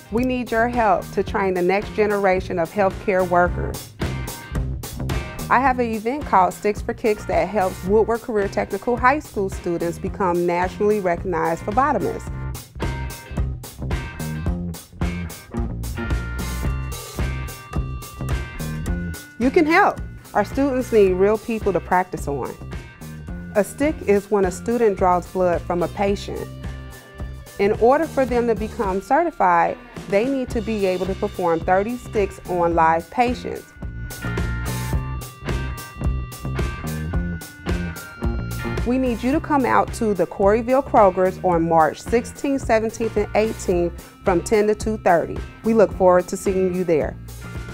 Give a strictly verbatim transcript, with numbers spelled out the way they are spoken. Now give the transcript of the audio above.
We need your help to train the next generation of healthcare workers. I have an event called Sticks for Kicks that helps Woodward Career Technical High School students become nationally recognized phlebotomists. You can help. Our students need real people to practice on. A stick is when a student draws blood from a patient. In order for them to become certified, they need to be able to perform thirty sticks on live patients. We need you to come out to the Corryville Kroger's on March sixteenth, seventeenth, and eighteenth from ten to two thirty. We look forward to seeing you there.